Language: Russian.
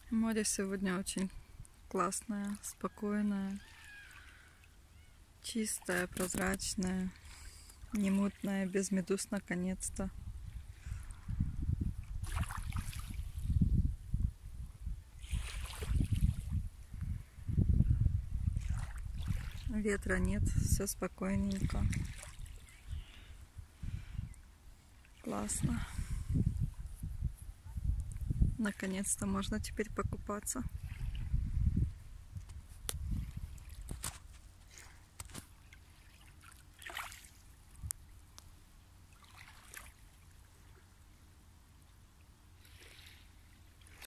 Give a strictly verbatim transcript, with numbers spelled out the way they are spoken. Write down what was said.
Море сегодня очень классное, спокойное, чистое, прозрачное, не мутное, без медуз наконец-то. Ветра нет, все спокойненько. Классно. Наконец-то можно теперь покупаться.